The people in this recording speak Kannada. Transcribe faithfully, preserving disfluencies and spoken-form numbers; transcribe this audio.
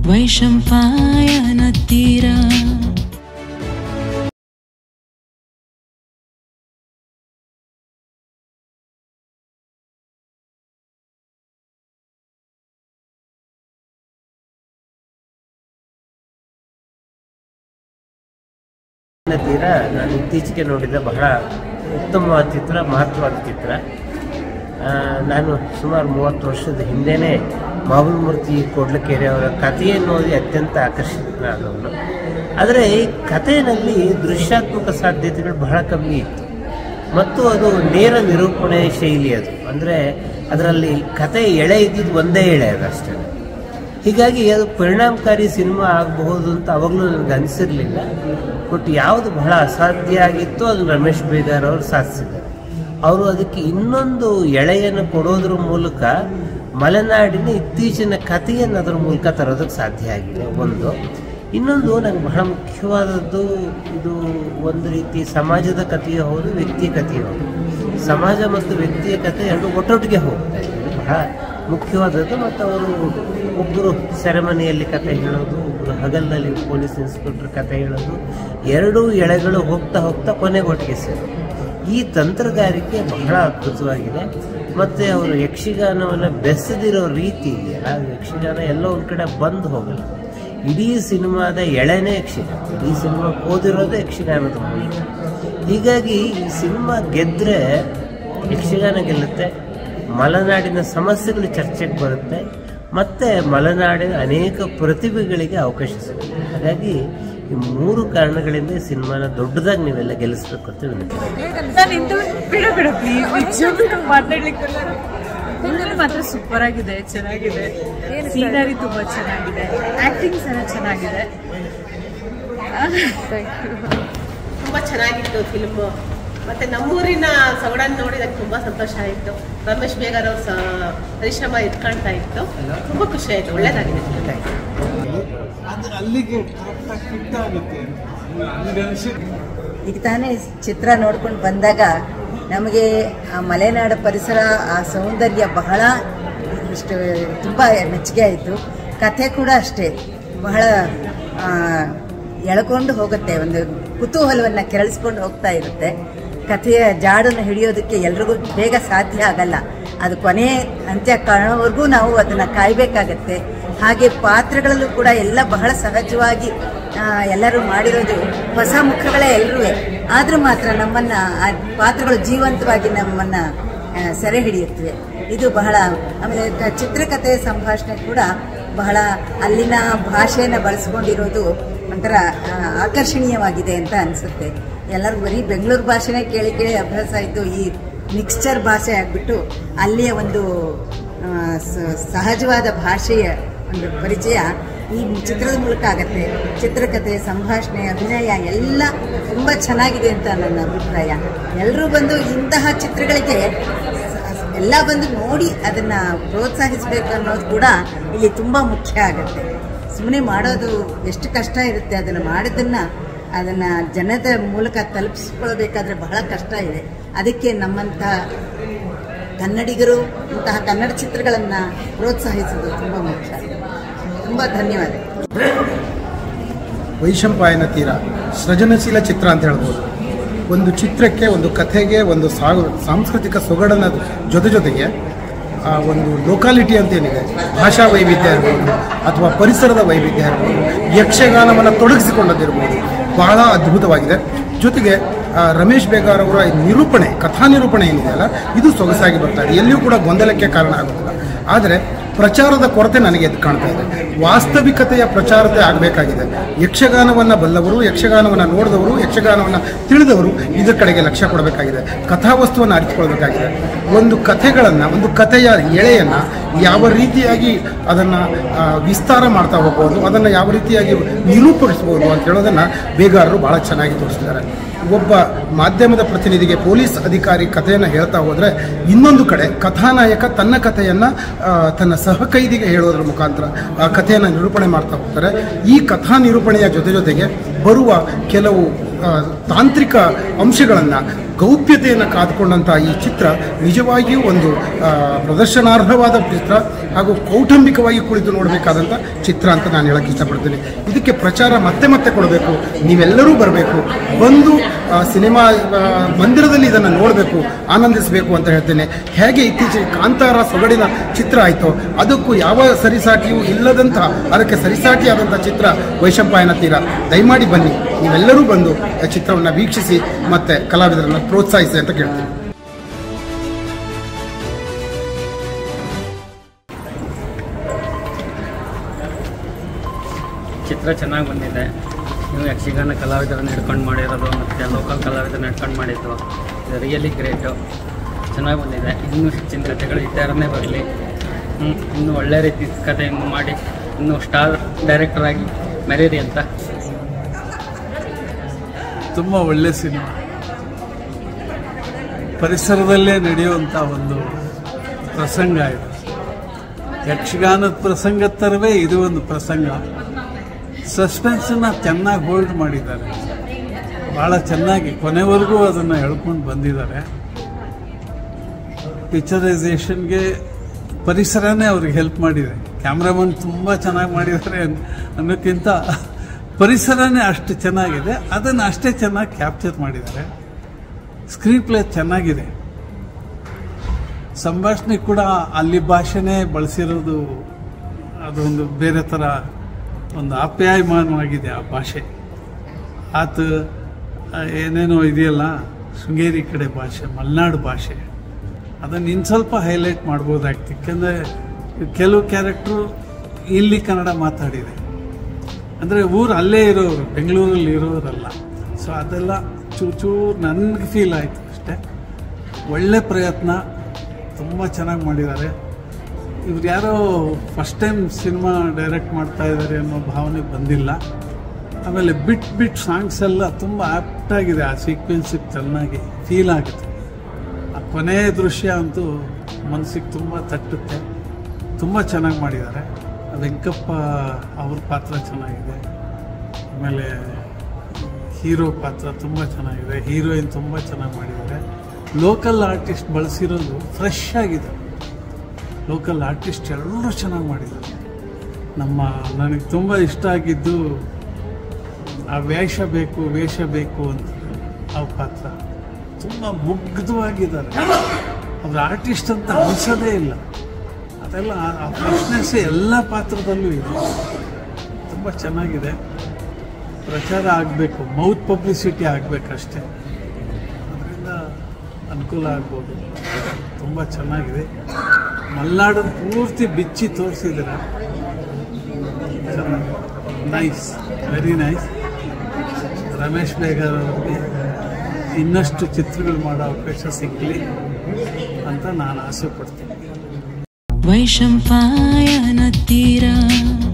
ವೈಶಂಪಾಯನ ತೀರ ತೀರ ನಾನು ಇತ್ತೀಚೆಗೆ ನೋಡಿದ ಬಹಳ ಉತ್ತಮವಾದ ಚಿತ್ರ, ಮಹತ್ವವಾದ ಚಿತ್ರ. ನಾನು ಸುಮಾರು ಮೂವತ್ತು ವರ್ಷದ ಹಿಂದೆಯೇ ಮಾಬಲಮೂರ್ತಿ ಕೂಡ್ಲಿಗೆರೆ ಅವರ ಕಥೆಯನ್ನು ಓದಿ ಅತ್ಯಂತ ಆಕರ್ಷಿತನಾದವನು. ಆದರೆ ಈ ಕಥೆಯಲ್ಲಿ ದೃಶ್ಯಾತ್ಮಕ ಸಾಧ್ಯತೆಗಳು ಬಹಳ ಕಮ್ಮಿ ಇತ್ತು ಮತ್ತು ಅದು ನೇರ ನಿರೂಪಣೆ ಶೈಲಿ. ಅದು ಅಂದರೆ ಅದರಲ್ಲಿ ಕತೆ ಎಳೆ ಇದ್ದಿದ್ದು ಒಂದೇ ಎಳೆ ಅದಷ್ಟೇ. ಹೀಗಾಗಿ ಅದು ಪರಿಣಾಮಕಾರಿ ಸಿನಿಮಾ ಆಗಬಹುದು ಅಂತ ಅವಾಗಲೂ ನನಗೆ ಅನಿಸಿರಲಿಲ್ಲ. ಬಟ್ ಯಾವುದು ಬಹಳ ಅಸಾಧ್ಯ ಆಗಿತ್ತು ಅದು ರಮೇಶ್ ಬೇಗಾರ್ ಅವರು ಸಾಧಿಸಿದ್ದಾರೆ. ಅವರು ಅದಕ್ಕೆ ಇನ್ನೊಂದು ಎಳೆಯನ್ನು ಕೊಡೋದ್ರ ಮೂಲಕ ಮಲೆನಾಡಿನ ಇತ್ತೀಚಿನ ಕಥೆಯನ್ನು ಅದರ ಮೂಲಕ ತರೋದಕ್ಕೆ ಸಾಧ್ಯ ಆಗಿದೆ. ಒಂದು ಇನ್ನೊಂದು ನನಗೆ ಬಹಳ ಮುಖ್ಯವಾದದ್ದು, ಇದು ಒಂದು ರೀತಿ ಸಮಾಜದ ಕಥೆಯೂ ಹೌದು, ವ್ಯಕ್ತಿಯ ಕಥೆಯೂ ಹೌದು. ಸಮಾಜ ಮತ್ತು ವ್ಯಕ್ತಿಯ ಕಥೆ ಎರಡು ಒಟ್ಟೊಟ್ಟಿಗೆ ಹೋಗ್ತಾ ಇದೆ, ಬಹಳ ಮುಖ್ಯವಾದದ್ದು. ಮತ್ತು ಅವರು ಒಬ್ಬರು ಸೆರೆಮನಿಯಲ್ಲಿ ಕತೆ ಹೇಳೋದು, ಒಬ್ಬರು ಹಗಲಿನಲ್ಲಿ ಪೊಲೀಸ್ ಇನ್ಸ್ಪೆಕ್ಟರ್ ಕತೆ ಹೇಳೋದು, ಎರಡೂ ಎಳೆಗಳು ಹೋಗ್ತಾ ಹೋಗ್ತಾ ಕೊನೆಗೆ ಒಟ್ಟಿಗೆ ಸೇರೋದು. ಈ ತಂತ್ರಗಾರಿಕೆ ಬಹಳ ಅದ್ಭುತವಾಗಿದೆ. ಮತ್ತು ಅವರು ಯಕ್ಷಗಾನವನ್ನು ಬೆಸೆದಿರೋ ರೀತಿ ಇದೆಯಲ್ಲ, ಯಕ್ಷಗಾನ ಎಲ್ಲೋ ಒಂದು ಕಡೆ ಬಂದು ಹೋಗಲ್ಲ. ಇಡೀ ಸಿನಿಮಾದ ಎಳೆನೇ ಯಕ್ಷಗಾನ, ಇಡೀ ಸಿನಿಮಾ ಓದಿರೋದೇ ಯಕ್ಷಗಾನದ ಮೂಲಕ. ಹೀಗಾಗಿ ಈ ಸಿನಿಮಾ ಗೆದ್ದರೆ ಯಕ್ಷಗಾನ ಗೆಲ್ಲುತ್ತೆ, ಮಲೆನಾಡಿನ ಸಮಸ್ಯೆಗಳು ಚರ್ಚೆಗೆ ಬರುತ್ತೆ, ಮತ್ತು ಮಲೆನಾಡಿನ ಅನೇಕ ಪ್ರತಿಭೆಗಳಿಗೆ ಅವಕಾಶ ಸಿಗುತ್ತೆ. ಹಾಗಾಗಿ ಈ ಮೂರು ಕಾರಣಗಳಿಂದ ಈ ಸಿನಿಮಾನ ದೊಡ್ಡದಾಗಿ ನೀವೆಲ್ಲ ಗೆಲ್ಲಿಸ್ಬೇಕು ಅಂತ ಮಾತಾಡ್ಲಿಕ್ಕೆ ಮಾತ್ರ ಸೂಪರ್ ಆಗಿದೆ, ಚೆನ್ನಾಗಿದೆ. ಸೀನರಿ ತುಂಬಾ ಚೆನ್ನಾಗಿದೆ, ಆಕ್ಟಿಂಗ್ ಸಹ ಚೆನ್ನಾಗಿದೆ, ತುಂಬಾ ಚೆನ್ನಾಗಿತ್ತು ಫಿಲ್ಮ್. ಮತ್ತೆ ನಮ್ಮೂರಿನ ಸೊಗಡನ್ನು ನೋಡಿ ನನಗೆ ತುಂಬಾ ಸಂತೋಷ ಆಯಿತು. ರಮೇಶ್ ಬೇಗಾರ್ ಅವ್ರ ಪರಿಶ್ರಮ ಇಟ್ಕೊಳ್ತಾ ಇತ್ತು, ತುಂಬಾ ಖುಷಿ ಆಯ್ತು. ಒಳ್ಳೇದಾಗಿದೆ. ಈಗ ತಾನೇ ಚಿತ್ರ ನೋಡ್ಕೊಂಡು ಬಂದಾಗ ನಮಗೆ ಆ ಮಲೆನಾಡ ಪರಿಸರ, ಆ ಸೌಂದರ್ಯ ಬಹಳ ಇಷ್ಟು ತುಂಬ ಮೆಚ್ಚುಗೆ ಆಯಿತು. ಕಥೆ ಕೂಡ ಅಷ್ಟೇ ಬಹಳ ಎಳ್ಕೊಂಡು ಹೋಗುತ್ತೆ, ಒಂದು ಕುತೂಹಲವನ್ನು ಕೆರಳಿಸ್ಕೊಂಡು ಹೋಗ್ತಾ ಇರುತ್ತೆ. ಕಥೆಯ ಜಾಡನ್ನು ಹಿಡಿಯೋದಕ್ಕೆ ಎಲ್ರಿಗೂ ಬೇಗ ಸಾಧ್ಯ ಆಗಲ್ಲ, ಅದು ಕೊನೆ ಅಂತ್ಯ ಕಾಣೋವರೆಗೂ ನಾವು ಅದನ್ನು ಕಾಯಬೇಕಾಗತ್ತೆ. ಹಾಗೆ ಪಾತ್ರಗಳಲ್ಲೂ ಕೂಡ ಎಲ್ಲ ಬಹಳ ಸಹಜವಾಗಿ ಎಲ್ಲರೂ ಮಾಡಿರೋದು ಹೊಸ ಮುಖಗಳೇ ಎಲ್ಲರೂ, ಆದರೂ ಮಾತ್ರ ನಮ್ಮನ್ನು ಆ ಪಾತ್ರಗಳು ಜೀವಂತವಾಗಿ ನಮ್ಮನ್ನು ಸೆರೆ ಹಿಡಿಯುತ್ತವೆ. ಇದು ಬಹಳ, ಆಮೇಲೆ ಚಿತ್ರಕಥೆಯ ಸಂಭಾಷಣೆ ಕೂಡ ಬಹಳ ಅಲ್ಲಿನ ಭಾಷೆಯನ್ನು ಬಳಸ್ಕೊಂಡಿರೋದು ಒಂಥರ ಆಕರ್ಷಣೀಯವಾಗಿದೆ ಅಂತ ಅನಿಸುತ್ತೆ. ಎಲ್ಲರಿಗೂ ಬರೀ ಬೆಂಗಳೂರು ಭಾಷೆನೇ ಕೇಳಿ ಕೇಳಿ ಅಭ್ಯಾಸ ಆಯಿತು. ಈ ಮಿಕ್ಸ್ಚರ್ ಭಾಷೆ ಆಗಿಬಿಟ್ಟು ಅಲ್ಲಿಯ ಒಂದು ಸಹಜವಾದ ಭಾಷೆಯ ಒಂದು ಪರಿಚಯ ಈ ಚಿತ್ರದ ಮೂಲಕ ಆಗತ್ತೆ. ಚಿತ್ರಕಥೆ, ಸಂಭಾಷಣೆ, ಅಭಿನಯ ಎಲ್ಲ ತುಂಬ ಚೆನ್ನಾಗಿದೆ ಅಂತ ನನ್ನ ಅಭಿಪ್ರಾಯ. ಎಲ್ಲರೂ ಬಂದು ಇಂತಹ ಚಿತ್ರಗಳಿಗೆ ಎಲ್ಲ ಬಂದು ನೋಡಿ ಅದನ್ನು ಪ್ರೋತ್ಸಾಹಿಸಬೇಕು ಅನ್ನೋದು ಕೂಡ ಇಲ್ಲಿ ತುಂಬ ಮುಖ್ಯ ಆಗುತ್ತೆ. ಸುಮ್ಮನೆ ಮಾಡೋದು ಎಷ್ಟು ಕಷ್ಟ ಇರುತ್ತೆ, ಅದನ್ನು ಮಾಡಿದ್ದನ್ನು ಅದನ್ನು ಜನದ ಮೂಲಕ ತಲುಪಿಸ್ಕೊಳ್ಬೇಕಾದ್ರೆ ಬಹಳ ಕಷ್ಟ ಇದೆ. ಅದಕ್ಕೆ ನಮ್ಮಂಥ ಕನ್ನಡಿಗರು ಇಂತಹ ಕನ್ನಡ ಚಿತ್ರಗಳನ್ನು ಪ್ರೋತ್ಸಾಹಿಸೋದು ತುಂಬ ಮುಖ್ಯ. ತುಂಬ ಧನ್ಯವಾದ. ವೈಶಂಪಾಯನ ತೀರ ಸೃಜನಶೀಲ ಚಿತ್ರ ಅಂತ ಹೇಳ್ಬೋದು. ಒಂದು ಚಿತ್ರಕ್ಕೆ, ಒಂದು ಕಥೆಗೆ, ಒಂದು ಸಾಂಸ್ಕೃತಿಕ ಸೊಗಡನ ಜೊತೆ ಜೊತೆಗೆ ಒಂದು ಲೋಕಾಲಿಟಿ ಅಂತೇನಿದೆ, ಭಾಷಾ ವೈವಿಧ್ಯ ಇರ್ಬೋದು ಅಥವಾ ಪರಿಸರದ ವೈವಿಧ್ಯ ಇರ್ಬೋದು, ಯಕ್ಷಗಾನವನ್ನು ತೊಡಗಿಸಿಕೊಂಡದಿರ್ಬೋದು, ಬಹಳ ಅದ್ಭುತವಾಗಿದೆ. ಜೊತೆಗೆ ರಮೇಶ್ ಬೇಗಾರ್ ಅವರ ನಿರೂಪಣೆ, ಕಥಾ ನಿರೂಪಣೆ ಏನಿದೆಯಲ್ಲ, ಇದು ಸೊಗಸಾಗಿ ಬರ್ತಾ ಇದೆ, ಎಲ್ಲಿಯೂ ಕೂಡ ಗೊಂದಲಕ್ಕೆ ಕಾರಣ ಆಗುತ್ತಿಲ್ಲ. ಆದರೆ ಪ್ರಚಾರದ ಕೊರತೆ ನನಗೆ ಎದ್ದು ಕಾಣ್ತಾ ಇದೆ. ವಾಸ್ತವಿಕತೆಯ ಪ್ರಚಾರತೆ ಆಗಬೇಕಾಗಿದೆ. ಯಕ್ಷಗಾನವನ್ನು ಬಲ್ಲವರು, ಯಕ್ಷಗಾನವನ್ನು ನೋಡಿದವರು, ಯಕ್ಷಗಾನವನ್ನು ತಿಳಿದವರು ಇದರ ಕಡೆಗೆ ಲಕ್ಷ್ಯ ಕೊಡಬೇಕಾಗಿದೆ. ಕಥಾವಸ್ತುವನ್ನು ಅರಿತುಕೊಳ್ಬೇಕಾಗಿದೆ. ಒಂದು ಕಥೆಗಳನ್ನು, ಒಂದು ಕಥೆಯ ಎಳೆಯನ್ನು ಯಾವ ರೀತಿಯಾಗಿ ಅದನ್ನು ವಿಸ್ತಾರ ಮಾಡ್ತಾ ಹೋಗ್ಬೋದು, ಅದನ್ನು ಯಾವ ರೀತಿಯಾಗಿ ನಿರೂಪಿಸ್ಬೋದು ಅಂತ ಹೇಳೋದನ್ನು ಬೇಗಾರರು ಭಾಳ ಚೆನ್ನಾಗಿ ತೋರಿಸ್ತಿದ್ದಾರೆ. ಒಬ್ಬ ಮಾಧ್ಯಮದ ಪ್ರತಿನಿಧಿಗೆ ಪೊಲೀಸ್ ಅಧಿಕಾರಿ ಕಥೆಯನ್ನು ಹೇಳ್ತಾ ಹೋದರೆ, ಇನ್ನೊಂದು ಕಡೆ ಕಥಾನಾಯಕ ತನ್ನ ಕಥೆಯನ್ನು ತನ್ನ ಸಹಕೈದಿಗೆ ಹೇಳೋದ್ರ ಮುಖಾಂತರ ಆ ಕಥೆಯನ್ನು ನಿರೂಪಣೆ ಮಾಡ್ತಾ ಹೋಗ್ತಾರೆ. ಈ ಕಥಾ ನಿರೂಪಣೆಯ ಜೊತೆ ಜೊತೆಗೆ ಬರುವ ಕೆಲವು ತಾಂತ್ರಿಕ ಅಂಶಗಳನ್ನು ಗೌಪ್ಯತೆಯನ್ನು ಕಾದುಕೊಂಡಂಥ ಈ ಚಿತ್ರ ನಿಜವಾಗಿಯೂ ಒಂದು ಪ್ರದರ್ಶನಾರ್ಹವಾದ ಚಿತ್ರ ಹಾಗೂ ಕೌಟುಂಬಿಕವಾಗಿ ಕುಳಿತು ನೋಡಬೇಕಾದಂಥ ಚಿತ್ರ ಅಂತ ನಾನು ಹೇಳಕ್ಕೆ ಇಷ್ಟಪಡ್ತೀನಿ. ಇದಕ್ಕೆ ಪ್ರಚಾರ ಮತ್ತೆ ಮತ್ತೆ ಕೊಡಬೇಕು, ನೀವೆಲ್ಲರೂ ಬರಬೇಕು, ಬಂದು ಸಿನಿಮಾ ಮಂದಿರದಲ್ಲಿ ಇದನ್ನು ನೋಡಬೇಕು, ಆನಂದಿಸಬೇಕು ಅಂತ ಹೇಳ್ತೇನೆ. ಹೇಗೆ ಇತ್ತೀಚೆಗೆ ಕಾಂತಾರ ಸೊಗಡಿನ ಚಿತ್ರ ಆಯಿತು, ಅದಕ್ಕೂ ಯಾವ ಸರಿಸಾಟಿಯೂ ಇಲ್ಲದಂಥ, ಅದಕ್ಕೆ ಸರಿಸಾಟಿಯಾದಂಥ ಚಿತ್ರ ವೈಶಂಪಾಯನ ತೀರ. ದಯಮಾಡಿ ಬನ್ನಿ, ನೀವೆಲ್ಲರೂ ಬಂದು ಚಿತ್ರವನ್ನು ವೀಕ್ಷಿಸಿ ಮತ್ತು ಕಲಾವಿದರನ್ನು ಪ್ರೋತ್ಸಾಹಿಸಿ ಅಂತ ಕೇಳ್ತೀನಿ. ಚಿತ್ರ ಚೆನ್ನಾಗಿ ಬಂದಿದೆ. ನೀವು ಯಕ್ಷಗಾನ ಕಲಾವಿದರನ್ನು ಹಿಡ್ಕೊಂಡು ಮಾಡಿರೋದು ಮತ್ತು ಲೋಕಲ್ ಕಲಾವಿದರನ್ನ ಹಿಡ್ಕೊಂಡು ಮಾಡಿದ್ದು ಇದು ರಿಯಲಿ ಗ್ರೇಟು. ಚೆನ್ನಾಗಿ ಬಂದಿದೆ. ಇನ್ನೂ ಹೆಚ್ಚಿನ ಕಥೆಗಳು ಈ ಥರನೇ ಬರಲಿ, ಇನ್ನೂ ಒಳ್ಳೆ ರೀತಿ ಕಥೆಯನ್ನು ಮಾಡಿ ಇನ್ನೂ ಸ್ಟಾರ್ ಡೈರೆಕ್ಟರಾಗಿ ಮೆರೀರಿ ಅಂತ. ತುಂಬ ಒಳ್ಳೆ ಸಿನಿಮಾ, ಪರಿಸರದಲ್ಲೇ ನಡೆಯುವಂಥ ಒಂದು ಪ್ರಸಂಗ ಇದು. ಯಕ್ಷಗಾನದ ಪ್ರಸಂಗದ ಥರವೇ ಇದು ಒಂದು ಪ್ರಸಂಗ. ಸಸ್ಪೆನ್ಸನ್ನು ಚೆನ್ನಾಗಿ ಹೋಲ್ಡ್ ಮಾಡಿದ್ದಾರೆ, ಭಾಳ ಚೆನ್ನಾಗಿ ಕೊನೆವರೆಗೂ ಅದನ್ನು ಹೇಳ್ಕೊಂಡು ಬಂದಿದ್ದಾರೆ. ಪಿಕ್ಚರೈಸೇಷನ್ಗೆ ಪರಿಸರನೇ ಅವ್ರಿಗೆ ಹೆಲ್ಪ್ ಮಾಡಿದೆ. ಕ್ಯಾಮ್ರಾಮನ್ ತುಂಬ ಚೆನ್ನಾಗಿ ಮಾಡಿದ್ದಾರೆ ಅನ್ನೋಕ್ಕಿಂತ ಪರಿಸರನೇ ಅಷ್ಟು ಚೆನ್ನಾಗಿದೆ, ಅದನ್ನು ಅಷ್ಟೇ ಚೆನ್ನಾಗಿ ಕ್ಯಾಪ್ಚರ್ ಮಾಡಿದ್ದಾರೆ. ಸ್ಕ್ರೀನ್ ಪ್ಲೇ ಚೆನ್ನಾಗಿದೆ, ಸಂಭಾಷಣೆ ಕೂಡ ಅಲ್ಲಿ ಭಾಷೆನೇ ಬಳಸಿರೋದು, ಅದೊಂದು ಬೇರೆ ಥರ ಒಂದು ಆಪ್ಯಾಯಮಾನವಾಗಿದೆ ಆ ಭಾಷೆ. ಆತ ಏನೇನೋ ಇದೆಯಲ್ಲ ಶೃಂಗೇರಿ ಕಡೆ ಭಾಷೆ, ಮಲೆನಾಡು ಭಾಷೆ, ಅದನ್ನು ಇನ್ನು ಸ್ವಲ್ಪ ಹೈಲೈಟ್ ಮಾಡ್ಬೋದಾಗ್ತಿ. ಯಾಕೆಂದರೆ ಕೆಲವು ಕ್ಯಾರೆಕ್ಟ್ರು ಇಲ್ಲಿ ಕನ್ನಡ ಮಾತಾಡಿದೆ, ಅಂದರೆ ಊರು ಅಲ್ಲೇ ಇರೋರು, ಬೆಂಗಳೂರಲ್ಲಿ ಇರೋರಲ್ಲ. ಸೊ ಅದೆಲ್ಲ ಚೂಚೂರು ನನಗೆ ಫೀಲ್ ಆಯಿತು ಅಷ್ಟೇ. ಒಳ್ಳೆ ಪ್ರಯತ್ನ, ತುಂಬ ಚೆನ್ನಾಗಿ ಮಾಡಿದ್ದಾರೆ. ಇವ್ರು ಯಾರೋ ಫಸ್ಟ್ ಟೈಮ್ ಸಿನಿಮಾ ಡೈರೆಕ್ಟ್ ಮಾಡ್ತಾ ಇದ್ದಾರೆ ಅನ್ನೋ ಭಾವನೆ ಬಂದಿಲ್ಲ. ಆಮೇಲೆ ಬಿಟ್ ಬಿಟ್ ಸಾಂಗ್ಸ್ ಎಲ್ಲ ತುಂಬ ಆ್ಯಪ್ಟಾಗಿದೆ, ಆ ಸೀಕ್ವೆನ್ಸಿಗೆ ಚೆನ್ನಾಗಿ ಫೀಲ್ ಆಗುತ್ತೆ. ಆ ಕೊನೆಯ ದೃಶ್ಯ ಅಂತೂ ಮನಸ್ಸಿಗೆ ತುಂಬ ತಟ್ಟುತ್ತೆ. ತುಂಬ ಚೆನ್ನಾಗಿ ಮಾಡಿದ್ದಾರೆ. ವೆಂಕಪ್ಪ ಅವ್ರ ಪಾತ್ರ ಚೆನ್ನಾಗಿದೆ, ಆಮೇಲೆ ಹೀರೋ ಪಾತ್ರ ತುಂಬ ಚೆನ್ನಾಗಿದೆ, ಹೀರೋಯಿನ್ ತುಂಬ ಚೆನ್ನಾಗಿ ಮಾಡಿದ್ದಾರೆ. ಲೋಕಲ್ ಆರ್ಟಿಸ್ಟ್ ಬಳಸಿರೋದು ಫ್ರೆಶ್ ಆಗಿದೆ. ಲೋಕಲ್ ಆರ್ಟಿಸ್ಟ್ ಎಲ್ಲರೂ ಚೆನ್ನಾಗಿ ಮಾಡಿದ್ದಾರೆ. ನಮ್ಮ ನನಗೆ ತುಂಬ ಇಷ್ಟ ಆಗಿದ್ದು ಆ ವೇಷ ಬೇಕು ವೇಷ ಬೇಕು ಅಂತ ಆ ಪಾತ್ರ ತುಂಬ ಮುಗ್ಧವಾಗಿದ್ದಾರೆ. ಅವ್ರ ಆರ್ಟಿಸ್ಟ್ ಅಂತ ಅನಿಸೋದೇ ಇಲ್ಲ. ಅದೆಲ್ಲ ಆ ಫ್ರೆಶ್ನೆಸ್ ಎಲ್ಲ ಪಾತ್ರದಲ್ಲೂ ಇದೆ. ತುಂಬ ಚೆನ್ನಾಗಿದೆ. ಪ್ರಚಾರ ಆಗಬೇಕು, ಮೌತ್ ಪಬ್ಲಿಸಿಟಿ ಆಗಬೇಕಷ್ಟೇ, ಅದರಿಂದ ಅನುಕೂಲ ಆಗ್ಬೋದು. ತುಂಬ ಚೆನ್ನಾಗಿದೆ. ಮಲೆನಾಡನ್ನು ಪೂರ್ತಿ ಬಿಚ್ಚಿ ತೋರಿಸಿದ್ರೆ ಚೆನ್ನಾಗಿ, nice, very nice. Ramesh Begar ಅವ್ರಿಗೆ ಇನ್ನಷ್ಟು ಚಿತ್ರಗಳು ಮಾಡೋ ಅವಕಾಶ ಸಿಗಲಿ ಅಂತ ನಾನು ಆಸೆ ಪಡ್ತೀನಿ. ವೈಶಂಪಾಯನ ತೀರ